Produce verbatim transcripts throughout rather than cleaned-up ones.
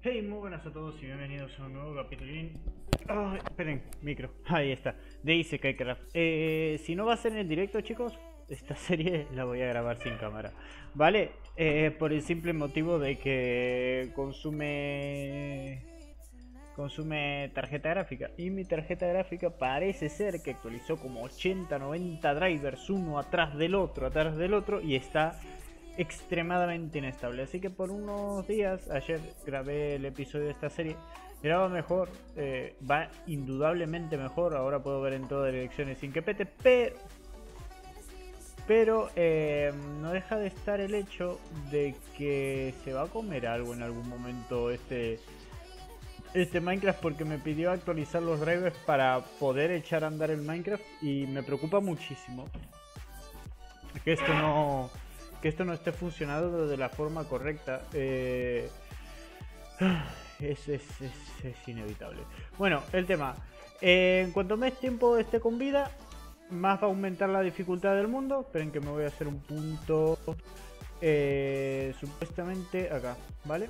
Hey, muy buenas a todos y bienvenidos a un nuevo capítulo. Oh, esperen, micro. Ahí está. De Isekai Craft. Eh, si no va a ser en el directo, chicos, esta serie la voy a grabar sin cámara. ¿Vale? Eh, por el simple motivo de que consume. Consume tarjeta gráfica. Y mi tarjeta gráfica parece ser que actualizó como ochenta, noventa drivers, uno atrás del otro, atrás del otro, y está extremadamente inestable. Así que por unos días, ayer grabé el episodio de esta serie, graba mejor, eh, va indudablemente mejor. Ahora puedo ver en todas direcciones sin que pete, pero pero eh, no deja de estar el hecho de que se va a comer algo en algún momento este este Minecraft, porque me pidió actualizar los drivers para poder echar a andar el Minecraft y me preocupa muchísimo que esto no que esto no esté funcionando de la forma correcta. Eh, es, es, es, es inevitable. Bueno, el tema, eh, en cuanto más tiempo esté con vida, más va a aumentar la dificultad del mundo. Esperen que me voy a hacer un punto, eh, supuestamente acá, ¿vale?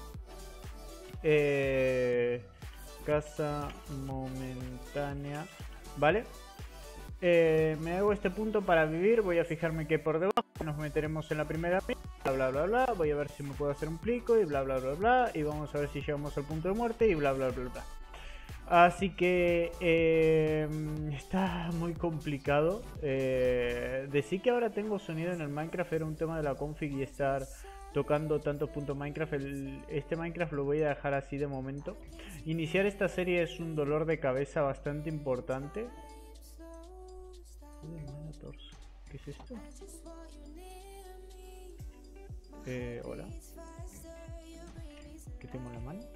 Eh, casa momentánea, ¿vale? Eh, me hago este punto para vivir. Voy a fijarme que por debajo nos meteremos en la primera bla bla bla bla. Voy a ver si me puedo hacer un plico y bla bla bla bla. Y vamos a ver si llegamos al punto de muerte y bla bla bla bla. Así que eh, está muy complicado. eh, Decir que ahora tengo sonido en el Minecraft era un tema de la config y estar tocando tantos puntos Minecraft. El, este Minecraft lo voy a dejar así de momento. Iniciar esta serie es un dolor de cabeza bastante importante. ¿Qué es esto? Eh, hola. ¿Qué tengo en la mano?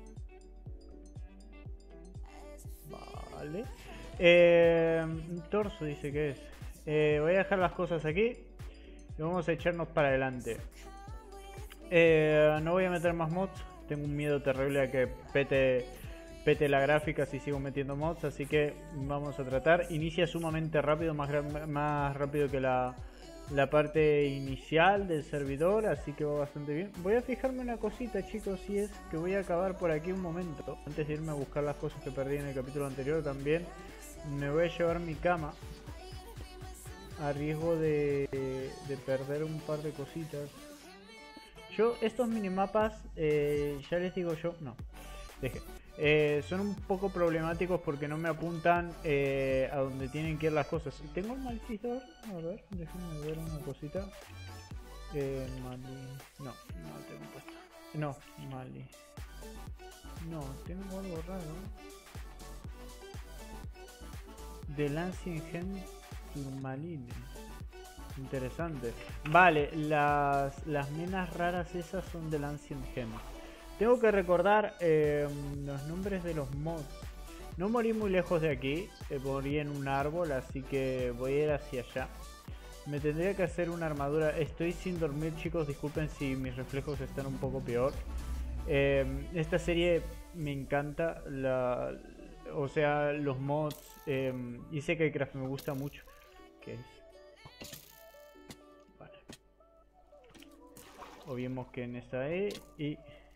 Vale. Eh, torso dice que es. Eh, voy a dejar las cosas aquí y vamos a echarnos para adelante. Eh, no voy a meter más mods. Tengo un miedo terrible a que pete, pete la gráfica si sigo metiendo mods. Así que vamos a tratar. Inicia sumamente rápido, más, más rápido que la, la parte inicial del servidor. Así que va bastante bien. Voy a fijarme una cosita, chicos, y es que voy a acabar por aquí un momento. Antes de irme a buscar las cosas que perdí en el capítulo anterior, también me voy a llevar mi cama, a riesgo de, de perder un par de cositas. Yo, estos minimapas, eh, ya les digo yo, no, deje, eh, son un poco problemáticos porque no me apuntan eh, a donde tienen que ir las cosas. Tengo el maldito, a ver, déjenme ver una cosita. Eh, Mali, no, no tengo puesto. No, Mali. No, tengo algo raro. Del Ancient Gem Turmalines. Interesante. Vale, las, las minas raras esas son del Ancient Gem. Tengo que recordar eh, los nombres de los mods. No morí muy lejos de aquí, eh, morí en un árbol, así que voy a ir hacia allá. Me tendría que hacer una armadura. Estoy sin dormir, chicos, disculpen si mis reflejos están un poco peor. Eh, esta serie me encanta, la, o sea, los mods. Eh, Isekai Craft me gusta mucho. ¿Qué es? Obviemos que en esta E y...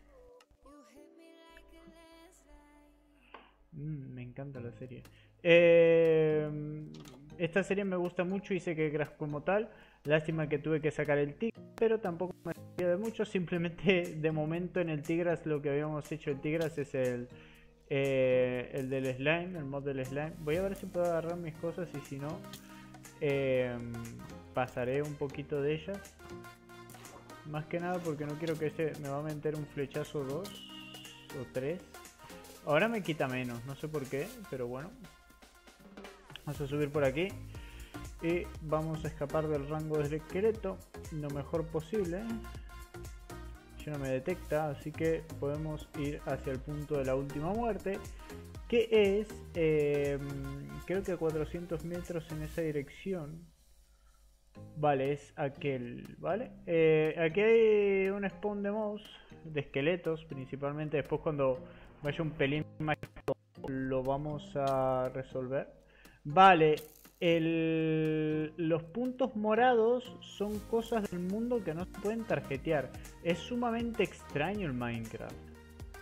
Mm, me encanta la serie. Eh, esta serie me gusta mucho y sé que Crash como tal. Lástima que tuve que sacar el Tigras, pero tampoco me sirvió de mucho. Simplemente de momento en el Tigras lo que habíamos hecho el Tigras es el, eh, el del slime, el mod del slime. Voy a ver si puedo agarrar mis cosas y si no, eh, pasaré un poquito de ellas. Más que nada porque no quiero que este me va a meter un flechazo dos o tres. Ahora me quita menos, no sé por qué, pero bueno. Vamos a subir por aquí. Y vamos a escapar del rango del esqueleto lo mejor posible. Ya no me detecta, así que podemos ir hacia el punto de la última muerte. Que es, eh, creo que a cuatrocientos metros en esa dirección. Vale, es aquel, ¿vale? Eh, aquí hay un spawn de mobs, de esqueletos principalmente. Después cuando vaya un pelín más lo vamos a resolver. Vale, el, los puntos morados son cosas del mundo que no se pueden tarjetear. Es sumamente extraño el Minecraft.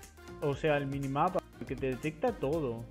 O sea, el minimapa, que te detecta todo.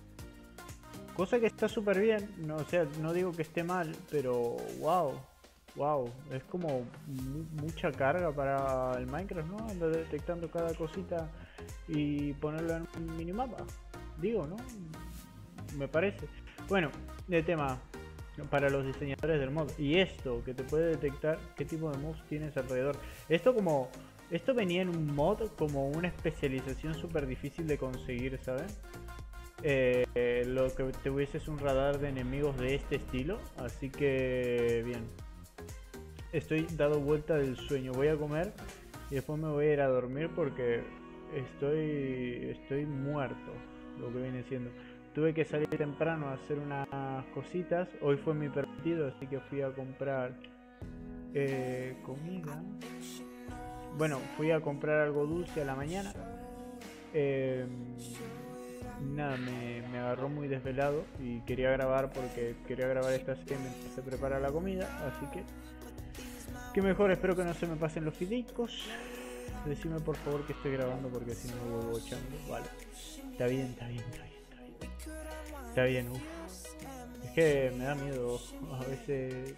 Cosa que está súper bien. No, o sea, no digo que esté mal, pero wow. Wow, es como mu mucha carga para el Minecraft, ¿no? Andar detectando cada cosita y ponerlo en un minimapa. Digo, ¿no? Me parece. Bueno, de tema para los diseñadores del mod. Y esto, que te puede detectar qué tipo de mods tienes alrededor. Esto como... Esto venía en un mod como una especialización súper difícil de conseguir, ¿sabes? Eh, lo que te hubiese es un radar de enemigos de este estilo. Así que... bien. Estoy dado vuelta del sueño. Voy a comer y después me voy a ir a dormir porque estoy... Estoy muerto. Lo que viene siendo. Tuve que salir temprano a hacer unas cositas. Hoy fue mi permitido, así que fui a comprar eh, comida. Bueno, fui a comprar algo dulce a la mañana. Eh, nada, me, me agarró muy desvelado y quería grabar porque quería grabar esta serie mientras se prepara la comida. Así que, que mejor, espero que no se me pasen los fideicos. Decime por favor que estoy grabando porque si no me vuelvo bochando. Vale, está bien, está bien, está bien. Está bien, uff. Es que me da miedo a veces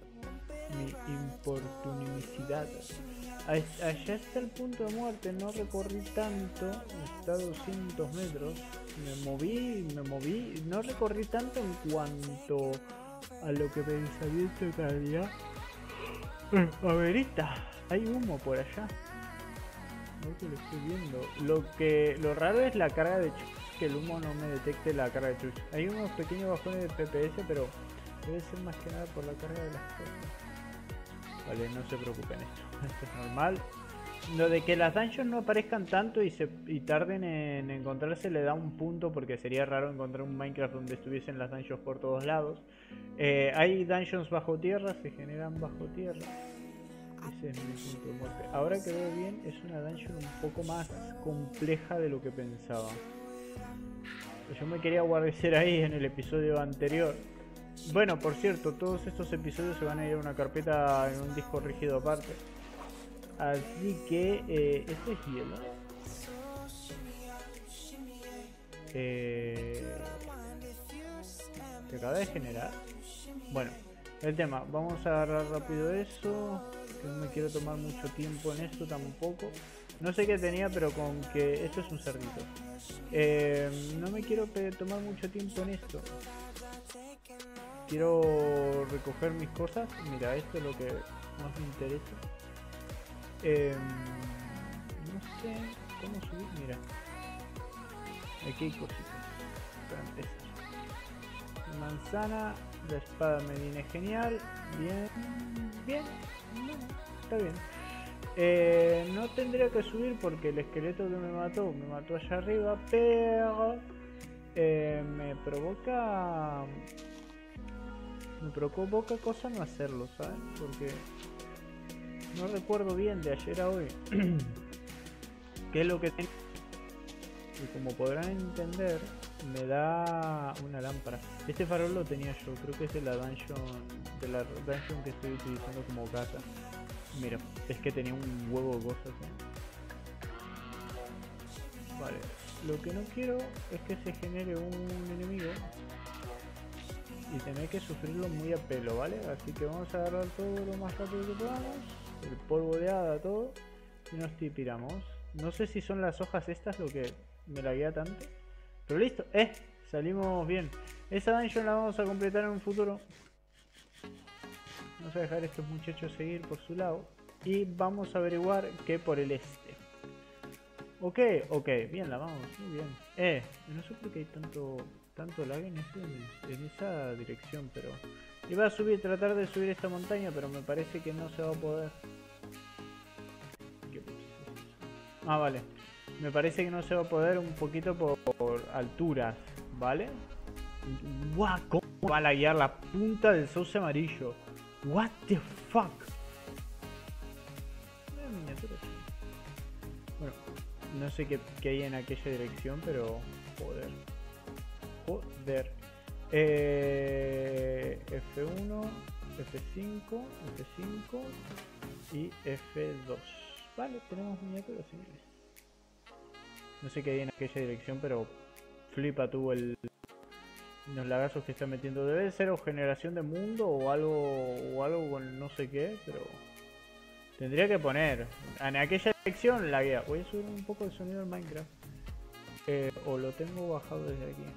mi importunidad. Allá está el punto de muerte, no recorrí tanto, está a doscientos metros. Me moví, me moví, no recorrí tanto en cuanto a lo que pensaría en realidad. A ver, está, hay humo por allá. No que lo estoy viendo. Lo que, lo raro es la carga de chuch, que el humo no me detecte la carga de chuch. Hay unos pequeños bajones de P P S, pero debe ser más que nada por la carga de las cosas. Vale, no se preocupen esto. Esto es normal. Lo de que las dungeons no aparezcan tanto y, se, y tarden en encontrarse le da un punto, porque sería raro encontrar un Minecraft donde estuviesen las dungeons por todos lados. Eh, hay dungeons bajo tierra, se generan bajo tierra. Ese es mi punto de muerte. Ahora que veo bien, es una dungeon un poco más compleja de lo que pensaba. Yo me quería guardecer ahí en el episodio anterior. Bueno, por cierto, todos estos episodios se van a ir a una carpeta en un disco rígido aparte. Así que, eh, esto es hielo. Eh, se acaba de generar. Bueno, el tema, vamos a agarrar rápido eso. Que no me quiero tomar mucho tiempo en esto tampoco. No sé qué tenía, pero con que esto es un cerdito. Eh, no me quiero tomar mucho tiempo en esto. Quiero recoger mis cosas. Mira, esto es lo que más me interesa. Eh, no sé cómo subir. Mira, aquí hay cositas para empezar. Manzana, la espada me viene genial. Bien, bien, bueno, está bien. Eh, no tendría que subir porque el esqueleto que me mató me mató allá arriba, pero eh, me provoca me provoca cosa no hacerlo, ¿sabes? Porque no recuerdo bien de ayer a hoy qué es lo que tengo. Y como podrán entender, me da una lámpara. Este farol lo tenía yo, creo que es de la dungeon, de la dungeon que estoy utilizando como casa. Mira, es que tenía un huevo de cosas, ¿eh? Vale, lo que no quiero es que se genere un enemigo y tener que sufrirlo muy a pelo, ¿vale? Así que vamos a agarrar todo lo más rápido que podamos, el polvo de hada, todo, y nos tiramos. No sé si son las hojas estas lo que me laguea tanto, pero listo, eh, salimos bien. Esa dungeon la vamos a completar en un futuro. Vamos a dejar a estos muchachos seguir por su lado y vamos a averiguar que por el este. Ok, ok, bien, la vamos, muy bien. Eh, no sé por qué hay tanto tanto lag en, este, en esa dirección, pero iba a subir, tratar de subir esta montaña, pero me parece que no se va a poder. Ah, vale. Me parece que no se va a poder un poquito por, por alturas, ¿vale? Guau, ¿cómo va a laguear la punta del sauce amarillo? What the fuck? Bueno, no sé qué, qué hay en aquella dirección, pero joder. Joder. Eh, F uno, F cinco, F cinco y F dos. Vale, tenemos miniaturas, señores. No sé qué hay en aquella dirección, pero flipa tú el... los lagazos que está metiendo. Debe ser o generación de mundo o algo, o algo con no sé qué, pero... tendría que poner en aquella dirección la guía. Voy a subir un poco el sonido del Minecraft. Eh, o lo tengo bajado desde aquí.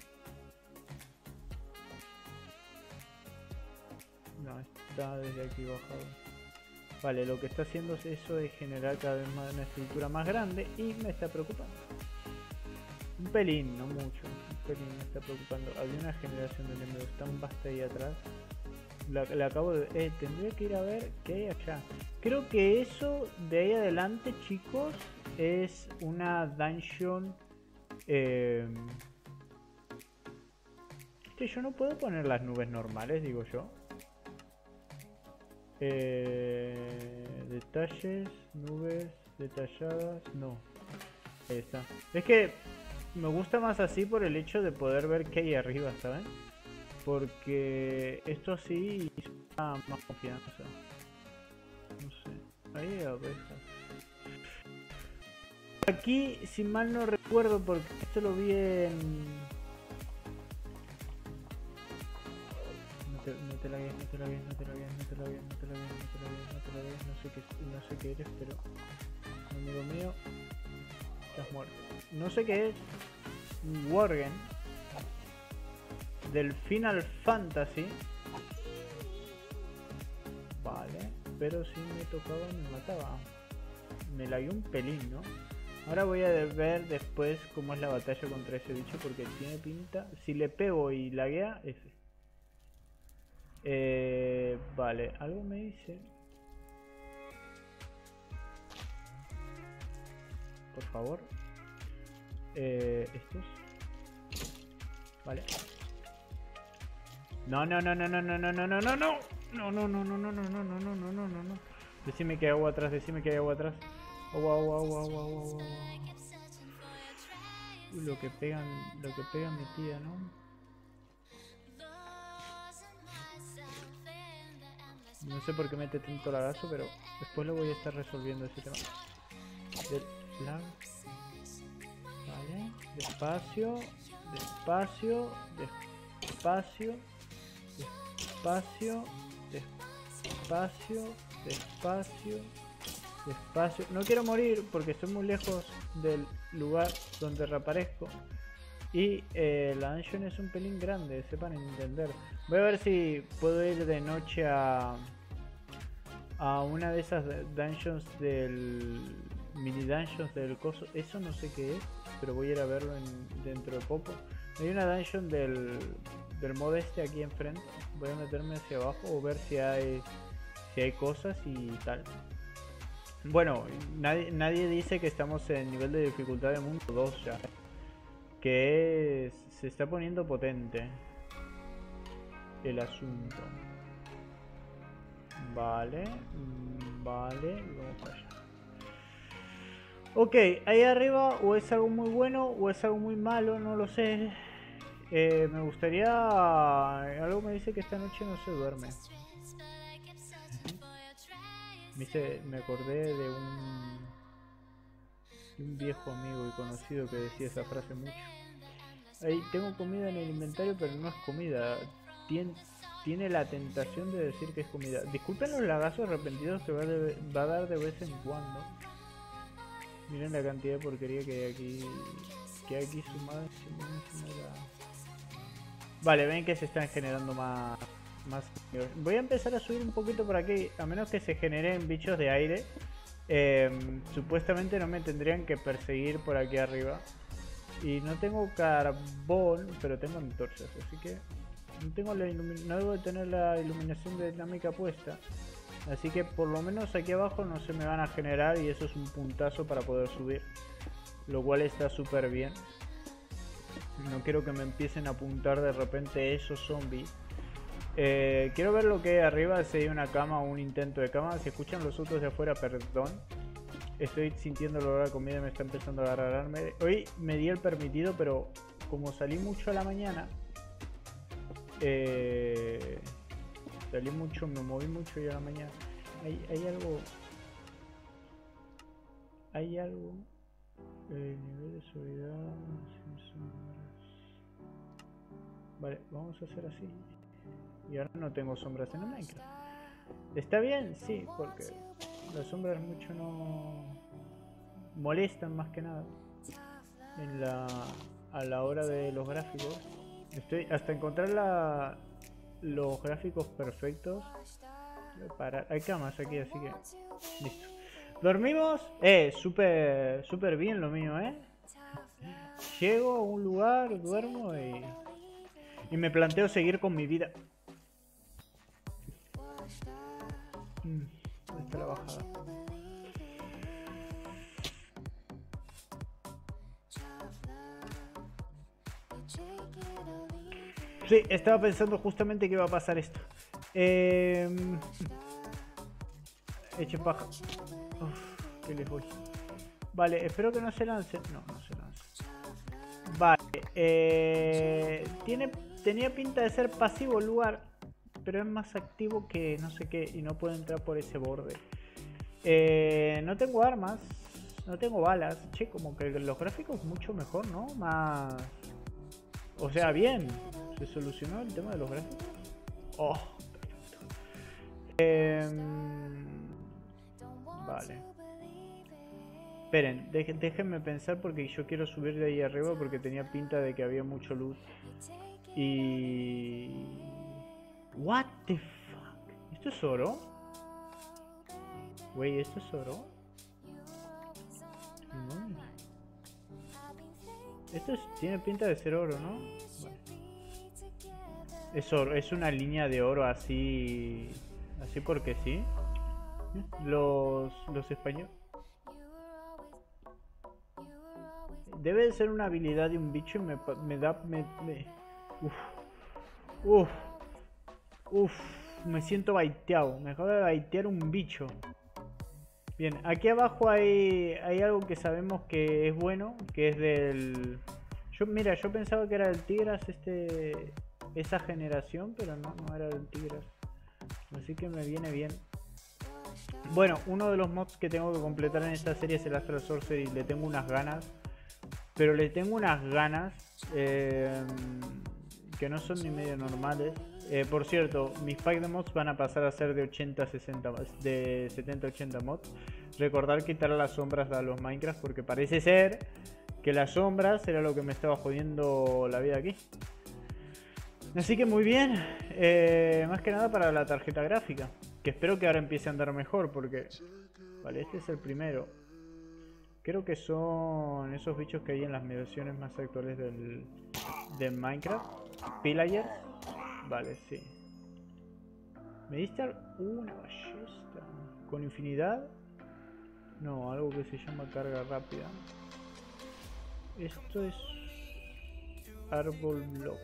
No, está desde aquí bajado. Vale, lo que está haciendo es eso de generar cada vez más una estructura más grande y me está preocupando. Un pelín, no mucho. Un pelín me está preocupando. Había una generación de enemigos tan vasta ahí atrás. La, la acabo de... Eh, tendría que ir a ver qué hay allá. Creo que eso de ahí adelante, chicos, es una dungeon... Eh... Que yo no puedo poner las nubes normales, digo yo. Eh... Detalles, nubes detalladas, no. Ahí está. Es que me gusta más así por el hecho de poder ver qué hay arriba, ¿saben? Porque esto así da más confianza. No sé. Ahí hay abejas. Aquí, si mal no recuerdo, porque esto lo vi en... No te, no te la veas, no te la veas, no te la veas, no te la veas, no te la veas, no te la veas, no te la veas, no sé qué, no sé qué eres, pero... amigo mío, estás muerto. No sé qué es. Un Worgen. Del Final Fantasy. Vale, pero si me tocaba me mataba. Me lagué un pelín, ¿no? Ahora voy a ver después cómo es la batalla contra ese bicho, porque tiene pinta... Si le pego y laguea, ese. Eh, vale, algo me dice... Por favor. Eh, estos. Vale. No, no, no, no, no, no, no, no, no, no, no. No, no, no, no, no, no, no, no, no, no, no, no, no. Decime que hay agua atrás, decime que hay agua atrás. Agua, agua, agua, agua, agua, agua. Uy, lo que pegan, lo que pega mi tía, ¿no? No sé por qué mete tanto lagazo, pero después lo voy a estar resolviendo ese tema. Del lag. Vale, despacio, despacio, despacio, despacio, despacio, despacio, despacio. No quiero morir porque estoy muy lejos del lugar donde reaparezco. Y eh, la dungeon es un pelín grande, sepan entender. Voy a ver si puedo ir de noche a, a una de esas dungeons del... mini dungeons del coso. Eso no sé qué es, pero voy a ir a verlo en, dentro de poco. Hay una dungeon del, del mod este aquí enfrente. Voy a meterme hacia abajo o ver si hay, si hay cosas y tal. Bueno, nadie, nadie dice que estamos en nivel de dificultad de mundo dos ya. Que es, se está poniendo potente el asunto. Vale, vale, vamos para allá. Ok, ahí arriba o es algo muy bueno o es algo muy malo, no lo sé. Eh, me gustaría... Algo me dice que esta noche no se duerme. Me, hice, me acordé de un, de un viejo amigo y conocido que decía esa frase mucho. Ahí tengo comida en el inventario, pero no es comida. Tien, tiene la tentación de decir que es comida. Disculpen los lagazos arrepentidos que va, de, va a dar de vez en cuando. Miren la cantidad de porquería que hay aquí. Que hay aquí sumada. Vale, ven que se están generando más, más. Voy a empezar a subir un poquito por aquí. A menos que se generen bichos de aire. Eh, supuestamente no me tendrían que perseguir por aquí arriba. Y no tengo carbón, pero tengo antorchas. Así que no, tengo la no debo de tener la iluminación dinámica puesta. Así que por lo menos aquí abajo no se me van a generar y eso es un puntazo para poder subir. Lo cual está súper bien. No quiero que me empiecen a apuntar de repente esos zombies. Eh, quiero ver lo que hay arriba, si hay una cama o un intento de cama. Si escuchan los otros de afuera, perdón. Estoy sintiendo el olor a comida y me está empezando a agarrarme. Hoy me di el permitido, pero como salí mucho a la mañana... Eh... Salí mucho, me moví mucho y a la mañana. Hay, hay algo. Hay algo. El nivel de seguridad sin sombras. Vale, vamos a hacer así. Y ahora no tengo sombras en el Minecraft. ¿Está bien? Sí, porque las sombras mucho no molestan más que nada en la a la hora de los gráficos. Estoy hasta encontrar la, los gráficos perfectos. Para, hay camas aquí, así que listo. ¿Dormimos? Eh, súper súper bien lo mío, ¿eh? Llego a un lugar, duermo y, y me planteo seguir con mi vida. Mm, ¿dónde está la bajada? Sí, estaba pensando justamente que iba a pasar esto. Eh... Eche paja. Uf, que les voy. Vale, espero que no se lance. No, no se lance. Vale. Eh... Tiene... Tenía pinta de ser pasivo el lugar, pero es más activo que no sé qué y no puedo entrar por ese borde. Eh... No tengo armas. No tengo balas. Che, como que los gráficos mucho mejor, ¿no? Más... O sea, bien. ¿Se solucionó el tema de los gráficos? Oh, perfecto. Eh, vale. Esperen, deje, déjenme pensar porque yo quiero subir de ahí arriba porque tenía pinta de que había mucho luz. Y... What the fuck? ¿Esto es oro? Güey, ¿esto es oro? No. Esto es, tiene pinta de ser oro, ¿no? Vale. Es oro, es una línea de oro así, así porque sí. Los, los españoles. Debe de ser una habilidad de un bicho y me, me da, me, me... Uf, uf, uf, me siento baiteado. Me acaba de baitear un bicho. Bien, aquí abajo hay, hay algo que sabemos que es bueno, que es del... Yo, mira, yo pensaba que era del Tigras este... esa generación, pero no, no era del Tigras. Así que me viene bien. Bueno, uno de los mods que tengo que completar en esta serie es el Astral Sorcery. Le tengo unas ganas. Pero le tengo unas ganas eh, que no son ni medio normales. Eh, por cierto, mis pack de mods van a pasar a ser de ochenta a sesenta, de setenta a ochenta mods. Recordar quitar las sombras a los Minecraft porque parece ser que las sombras era lo que me estaba jodiendo la vida aquí. Así que muy bien, eh, más que nada para la tarjeta gráfica, que espero que ahora empiece a andar mejor porque... Vale, este es el primero. Creo que son esos bichos que hay en las versiones más actuales del, de Minecraft. Pillagers. Vale, sí. ¿Me diste una ballesta? ¿Con infinidad? No, algo que se llama carga rápida. Esto es... Árbol Block.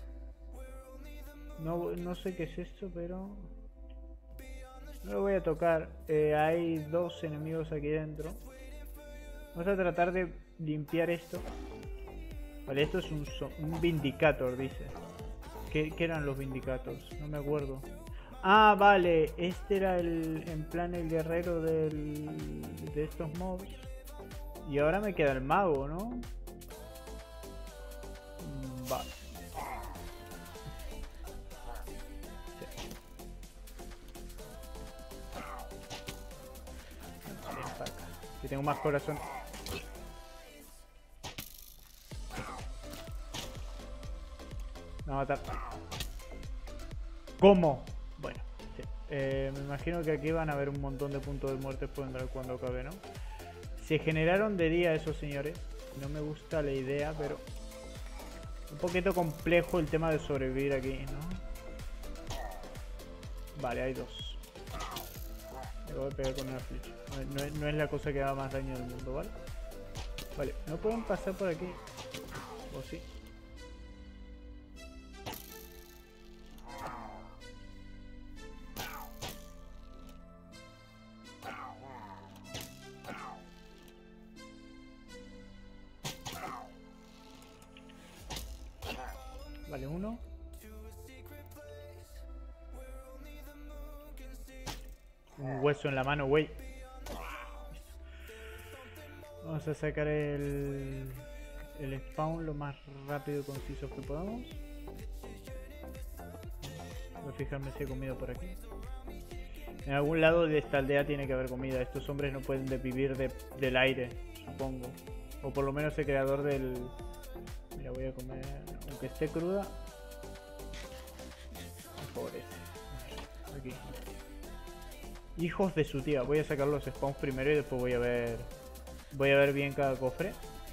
No, no sé qué es esto, pero... No lo voy a tocar. Eh, hay dos enemigos aquí dentro. Vamos a tratar de limpiar esto. Vale, esto es un, un Vindicator, dice. ¿Qué, ¿Qué eran los Vindicators? No me acuerdo. Ah, vale. Este era el, en plan el guerrero del, de estos mobs. Y ahora me queda el mago, ¿no? Vale. Sí. Que tengo más corazón. Me va a matar. ¿Cómo? Bueno, sí. eh, me imagino que aquí van a haber un montón de puntos de muerte cuando acabe, ¿no? Se generaron de día esos señores. No me gusta la idea, pero... Un poquito complejo el tema de sobrevivir aquí, ¿no? Vale, hay dos. Me voy a pegar con una flecha. No, no, no es la cosa que haga más daño del mundo, ¿vale? Vale, no pueden pasar por aquí. ¿O sí? Vale, uno. Un hueso en la mano, güey. Vamos a sacar el, el spawn lo más rápido y conciso que podamos. Voy a fijarme si hay comida por aquí. En algún lado de esta aldea tiene que haber comida. Estos hombres no pueden de vivir de, del aire, supongo. O por lo menos el creador del... Mira, voy a comer... Aunque esté cruda. Por favor, este. Aquí. Hijos de su tía. Voy a sacar los spawns primero y después voy a ver... Voy a ver bien cada cofre.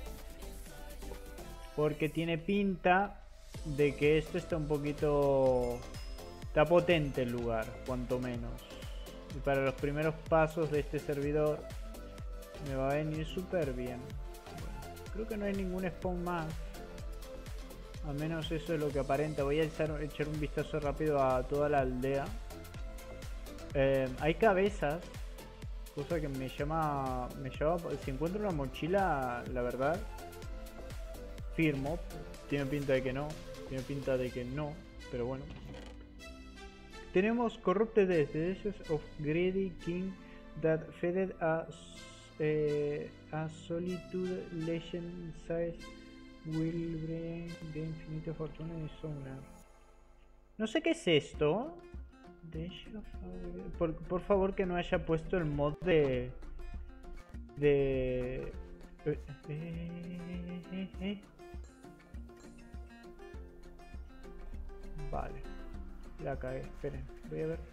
Porque tiene pinta de que esto está un poquito... Está potente el lugar, cuanto menos. Y para los primeros pasos de este servidor me va a venir súper bien. Bueno, creo que no hay ningún spawn más. Al menos eso es lo que aparenta. Voy a echar, echar un vistazo rápido a toda la aldea. Eh, hay cabezas. Cosa que me llama... Me llama... Si encuentro una mochila, la verdad, firmo. Tiene pinta de que no. Tiene pinta de que no. Pero bueno. Tenemos Corrupted Death, the Ashes of Greedy King that fed a, eh, a Solitude Legend Size will bring the infinite fortuna y Sonar. No sé qué es esto. Por, por favor que no haya puesto el mod de... De... Eh, eh, eh, eh. Vale. La cagué, esperen, voy a ver.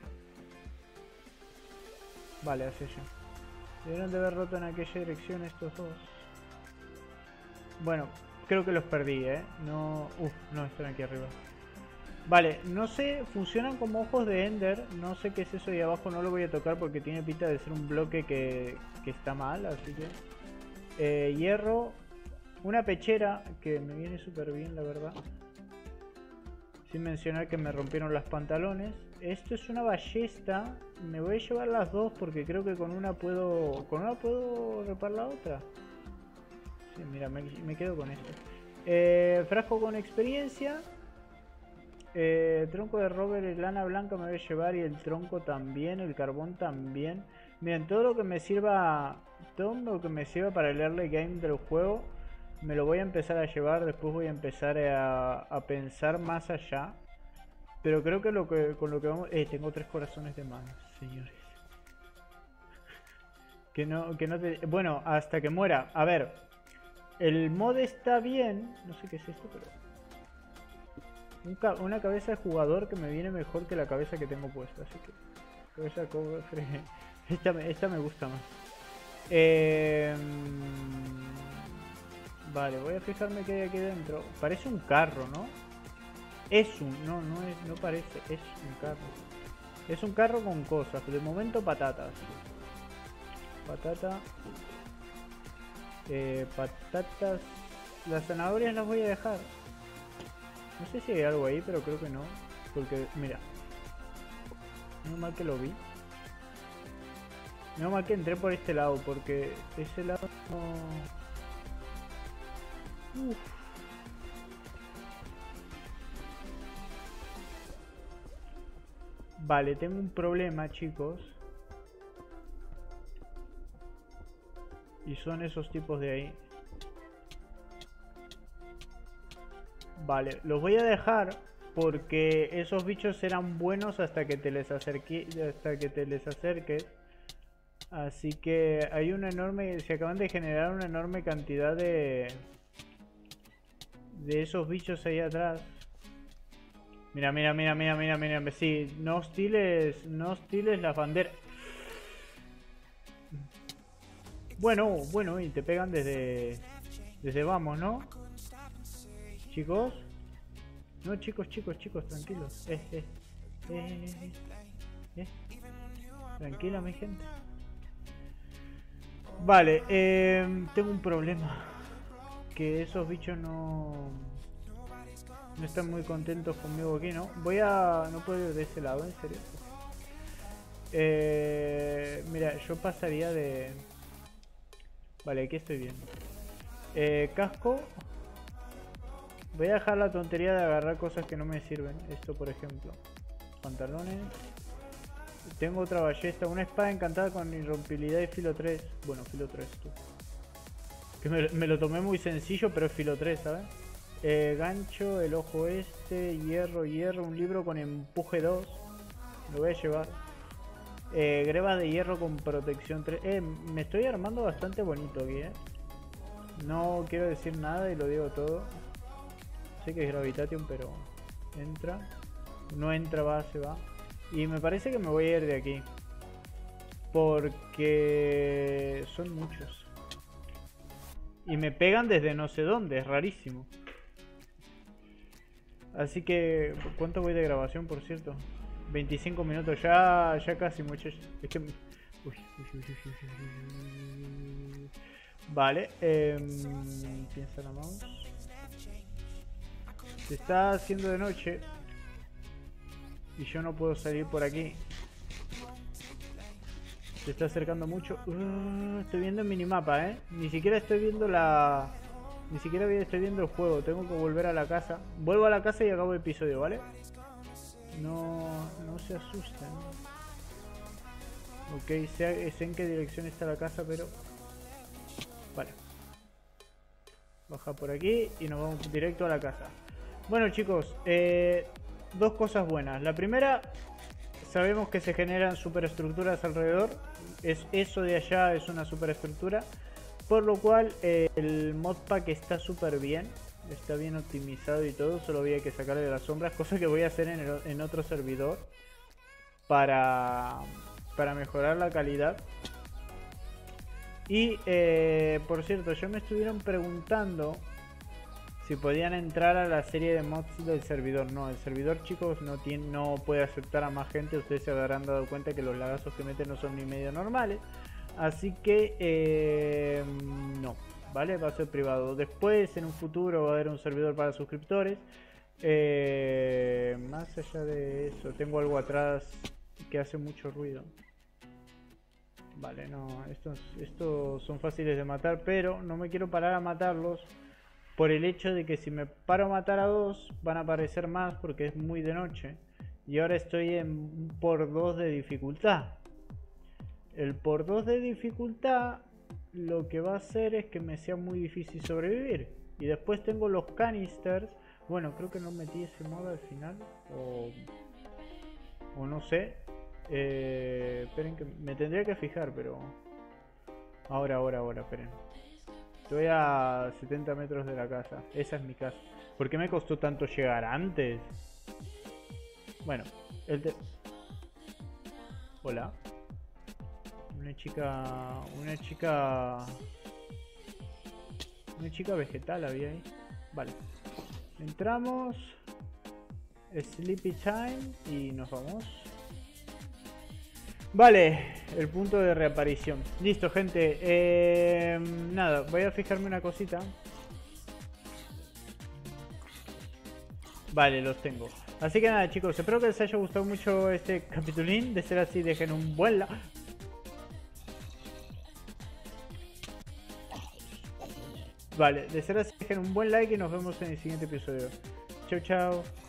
Vale, hace ya. Debieron de haber roto en aquella dirección estos dos. Bueno, creo que los perdí, eh. No... Uf, no, están aquí arriba. Vale, no sé, funcionan como ojos de Ender. No sé qué es eso ahí abajo, no lo voy a tocar porque tiene pinta de ser un bloque que, que está mal, así que... Eh, hierro. Una pechera que me viene súper bien, la verdad. Sin mencionar que me rompieron los pantalones. Esto es una ballesta. Me voy a llevar las dos porque creo que con una puedo... ¿Con una puedo reparar la otra? Sí, mira, me, me quedo con esto. Eh, frasco con experiencia. Eh, tronco de rover y lana blanca me voy a llevar. Y el tronco también. El carbón también. Miren, todo lo que me sirva... Todo lo que me sirva para el early game del juego... Me lo voy a empezar a llevar, después voy a empezar a, a pensar más allá. Pero creo que, lo que con lo que vamos... Eh, tengo tres corazones de más, señores. Que no, que no te... Bueno, hasta que muera. A ver, el mod está bien. No sé qué es esto, pero... Un ca una cabeza de jugador que me viene mejor que la cabeza que tengo puesta. Así que... Cabeza de cofre... Esta me, esta me gusta más. Eh... Vale, voy a fijarme qué hay aquí dentro. Parece un carro, ¿no? Es un... No, no es... No parece. Es un carro. Es un carro con cosas. De momento patatas. Patata. Eh, patatas. Las zanahorias las voy a dejar. No sé si hay algo ahí, pero creo que no. Porque, mira. Menos mal que lo vi. Menos mal que entré por este lado, porque ese lado no... Uf. Vale, tengo un problema, chicos. Y son esos tipos de ahí. Vale, los voy a dejar porque esos bichos eran buenos hasta que te les acerque, hasta que te les acerques. Así que hay una enorme, se acaban de generar una enorme cantidad de de esos bichos ahí atrás. Mira, mira, mira, mira, mira, mira, sí, no hostiles, no hostiles las banderas. Bueno, bueno, y te pegan desde desde vamos, ¿no? Chicos. No, chicos, chicos, chicos, tranquilos. Eh, eh, eh, eh. Tranquila, mi gente. Vale, eh, tengo un problema. Que esos bichos no... No están muy contentos conmigo aquí, ¿no? Voy a... No puedo ir de ese lado, en serio. Eh, mira, yo pasaría de... Vale, aquí estoy bien. Eh, casco. Voy a dejar la tontería de agarrar cosas que no me sirven. Esto, por ejemplo. Pantalones. Tengo otra ballesta. Una espada encantada con irrompibilidad y filo tres. Bueno, filo tres tú. Que me, me lo tomé muy sencillo, pero es filo tres, ¿sabes? Eh, gancho, el ojo este, hierro, hierro, un libro con empuje dos. Lo voy a llevar. Eh, grebas de hierro con protección tres. Eh, me estoy armando bastante bonito aquí, eh. No quiero decir nada y lo digo todo. Sé que es Gravitatium, pero entra. No entra, va, se va. Y me parece que me voy a ir de aquí. Porque son muchos. Y me pegan desde no sé dónde, es rarísimo. Así que, ¿cuánto voy de grabación, por cierto? veinticinco minutos, ya, ya casi, muchachos. Es que... Uy, uy, uy, uy, uy, uy. Vale, eh, piensa la mouse. Se está haciendo de noche y yo no puedo salir por aquí. Se está acercando mucho. Uh, estoy viendo el minimapa, eh. Ni siquiera estoy viendo la... Ni siquiera estoy viendo el juego. Tengo que volver a la casa. Vuelvo a la casa y acabo el episodio, ¿vale? No, no se asusten. Ok, sé, sé en qué dirección está la casa, pero... Vale. Baja por aquí y nos vamos directo a la casa. Bueno, chicos, eh, dos cosas buenas. La primera, sabemos que se generan superestructuras alrededor. Es, eso de allá es una superestructura. Por lo cual eh, el modpack está súper bien. Está bien optimizado y todo. Solo había que sacarle de las sombras. Cosa que voy a hacer en, el, en otro servidor. Para, para mejorar la calidad. Y eh, por cierto, ya me estuvieron preguntando si podían entrar a la serie de mods del servidor. No, el servidor, chicos, no tiene, no puede aceptar a más gente. Ustedes se habrán dado cuenta que los lagazos que meten no son ni medio normales. Así que eh, no, ¿vale? Va a ser privado. Después, en un futuro, va a haber un servidor para suscriptores. Eh, más allá de eso, tengo algo atrás que hace mucho ruido. Vale, no, estos, estos son fáciles de matar, pero no me quiero parar a matarlos por el hecho de que si me paro a matar a dos van a aparecer más porque es muy de noche. Y ahora estoy en por dos de dificultad. El por dos de dificultad lo que va a hacer es que me sea muy difícil sobrevivir. Y después tengo los canisters. Bueno, creo que no metí ese modo al final. O, o no sé. Eh, esperen que me tendría que fijar, pero... Ahora, ahora, ahora, esperen. Estoy a setenta metros de la casa. Esa es mi casa. ¿Por qué me costó tanto llegar antes? Bueno, el te... Hola. Una chica... Una chica... Una chica vegetal había ahí. Vale. Entramos. Sleepy time. Y nos vamos. Vale. El punto de reaparición. Listo, gente. Eh, nada. Voy a fijarme una cosita. Vale, los tengo. Así que nada, chicos. Espero que les haya gustado mucho este capitulín. De ser así, dejen un buen like. Vale, de ser así, dejen un buen like y nos vemos en el siguiente episodio. Chau, chau.